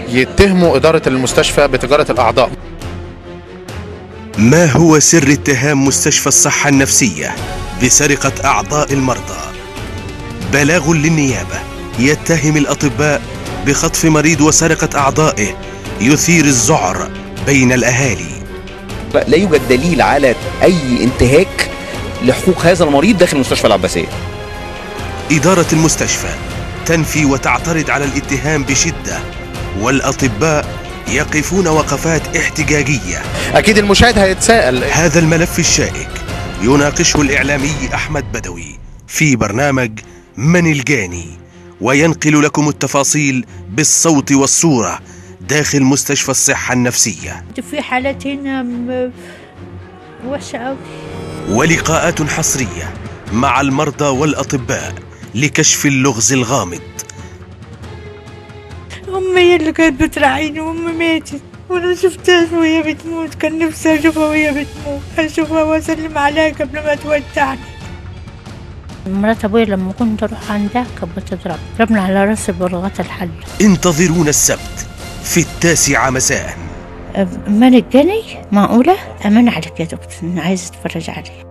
يتهموا إدارة المستشفى بتجارة الأعضاء. ما هو سر اتهام مستشفى الصحة النفسية بسرقة أعضاء المرضى؟ بلاغ للنيابة يتهم الأطباء بخطف مريض وسرقة أعضائه يثير الذعر بين الأهالي. لا يوجد دليل على أي انتهاك لحقوق هذا المريض داخل مستشفى العباسية. إدارة المستشفى تنفي وتعترض على الاتهام بشدة، والأطباء يقفون وقفات احتجاجية. أكيد المشاهد هيتساءل، هذا الملف الشائك يناقشه الإعلامي أحمد بدوي في برنامج من الجاني، وينقل لكم التفاصيل بالصوت والصورة داخل مستشفى الصحة النفسية. في حالات هنا وحشة أوي. ولقاءات حصرية مع المرضى والأطباء لكشف اللغز الغامض. أمي هي اللي كانت بتراعيني، وأمي ماتت وأنا شفتهاش وهي بتموت. كان نفسي أشوفها وهي بتموت، أشوفها وأسلم عليها قبل ما تودعني. مرات أبويا لما كنت أروح عندها كانت بتضربني على راسي بلغات الحل. انتظرونا السبت في 9 مساء. من الجاني معقولة؟ أمان عليك يا دكتور، أنا عايزة أتفرج عليه.